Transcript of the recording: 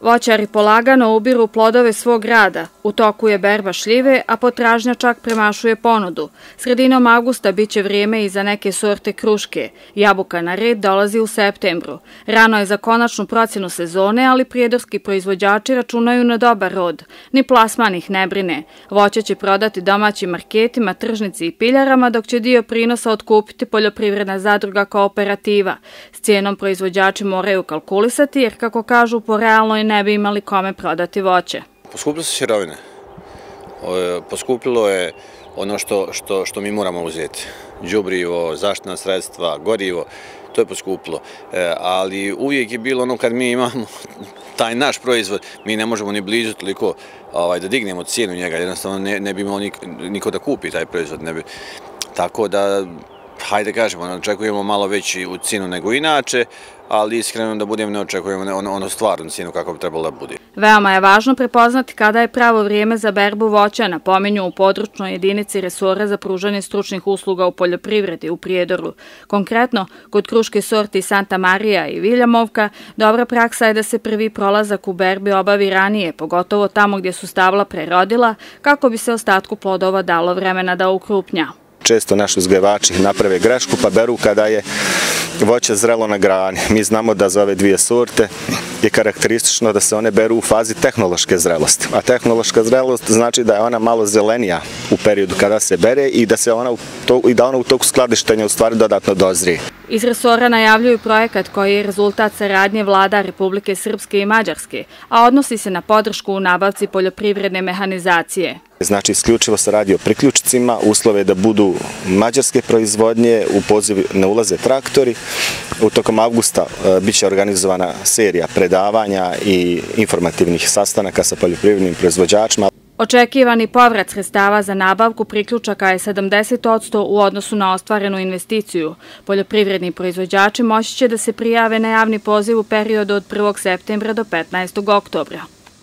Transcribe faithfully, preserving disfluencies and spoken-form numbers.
Voćari polagano ubiru plodove svog rada, u toku je berba šljive, a potražnja čak premašuje ponudu. Sredinom avgusta biće vrijeme i za neke sorte kruške. Jabuka na red dolazi u septembru. Rano je za konačnu procjenu sezone, ali prijedorski proizvođači računaju na dobar rod. Ni plasman ih ne brine. Voće će prodati domaćim marketima, tržnici i piljarama, dok će dio prinosa otkupiti poljoprivredna zadruga Kooperativa. S cijenom proizvođači moraju kalkulisati, jer kako kažu, po realnoj ne bi imali kome prodati voće. Poskupilo su sirovine. Poskupilo je ono što, što, što mi moramo uzeti. Đubrivo, zaštitna sredstva, gorivo, to je poskupilo. E, ali uvijek je bilo ono kad mi imamo taj naš proizvod, mi ne možemo ni blizu toliko ovaj, da dignemo cijenu njega, jednostavno ne, ne bi imao nik, niko da kupi taj proizvod. Ne bi. Tako da, hajde kažemo, očekujemo malo veći u cijenu nego inače, ali iskreno da budemo ne očekujemo ono, ono stvarnu cijenu kako bi trebalo da bude. Veoma je važno prepoznati kada je pravo vrijeme za berbu voća, napominju u područnoj jedinici resora za pružanje stručnih usluga u poljoprivredi u Prijedoru. Konkretno, kod kruške sorti Santa Marija i Viljamovka, dobra praksa je da se prvi prolazak u berbi obavi ranije, pogotovo tamo gdje su stabla prerodila, kako bi se ostatku plodova dalo vremena da ukrupnja. Često naši uzgajivači naprave grešku pa beru kada je voće zrelo na grani. Mi znamo da za ove dvije sorte je karakteristično da se one beru u fazi tehnološke zrelosti. A tehnološka zrelost znači da je ona malo zelenija u periodu kada se bere i da, se ona u to, i da ona u toku skladištenja u stvari dodatno dozrije. Iz resora najavljuju projekat koji je rezultat saradnje vlada Republike Srpske i Mađarske, a odnosi se na podršku u nabavci poljoprivredne mehanizacije. Znači, isključivo se radi o priključcima, uslove da budu mađarske proizvodnje, u poziv ne ulaze traktori. U tokom avgusta bit će organizovana serija predavanja i informativnih sastanaka sa poljoprivrednim proizvođačima. Očekivani povrat sredstava za nabavku priključaka je sedamdeset posto u odnosu na ostvarenu investiciju. Poljoprivredni proizvođači moći će da se prijave na javni poziv u periodu od prvog septembra do petnaestog oktobra.